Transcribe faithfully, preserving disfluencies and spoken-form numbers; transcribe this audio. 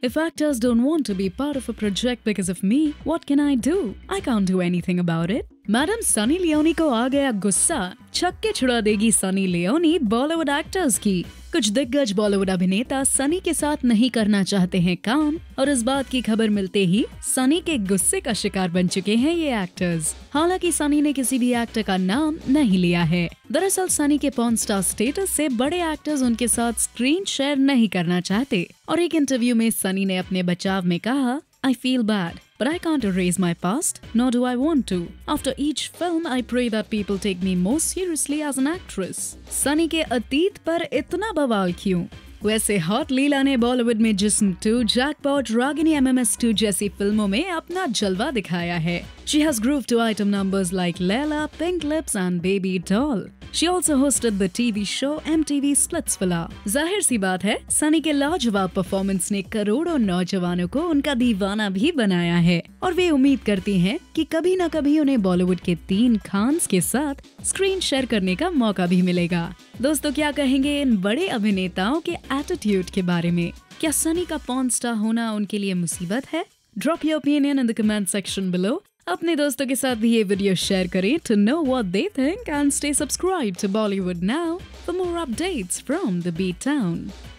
If actors don't want to be part of a project because of me, what can I do? I can't do anything about it. Madam Sunny Leone को आ गया गुस्सा, छक्के छुड़ा देगी Sunny Leone Bollywood actors की। कुछ दिग्गज बॉलीवुड अभिनेता सनी के साथ नहीं करना चाहते हैं काम, और इस बात की खबर मिलते ही सनी के गुस्से का शिकार बन चुके हैं ये एक्टर्स। हालांकि सनी ने किसी भी एक्टर का नाम नहीं लिया है। दरअसल सनी के पॉर्न स्टार स्टेटस से बड़े एक्टर्स उनके साथ स्क्रीन शेयर नहीं करना चाहते, और एक इंटरव्यू में सनी ने अपने बचाव में कहा, I feel bad, but I can't erase my past, nor do I want to. After each film, I pray that people take me more seriously as an actress. Sunny के अतीत पर इतना बवाल क्यों? वैसे हॉट लीला ने बॉलीवुड में Jism two, Jackpot, Ragini M M S two जैसी फिल्मों में अपना जलवा दिखाया है। She has grooved to item numbers like Leila, Pink Lips and Baby Doll. She also hosted the T V show M T V Splitsvilla. जाहिर सी बात है, सनी के लाजवाब परफॉर्मेंस ने करोड़ों नौजवानों को उनका दीवाना भी बनाया है, और वे उम्मीद करती हैं कि कभी न कभी उन्हें बॉलीवुड के तीन खान्स के साथ स्क्रीन शेयर करने का मौका भी मिलेगा। दोस्तों, क्या कहेंगे इन बड़े अभिनेताओं के एटीट्यूड के बारे में? क्या सनी का पॉर्न स्टार होना उनके लिए मुसीबत है? Drop your opinion in the comment section below. अपने दोस्तों के साथ भी ये वीडियो शेयर करें to know what they think, and stay subscribe to Bollywood now for more updates from the B town.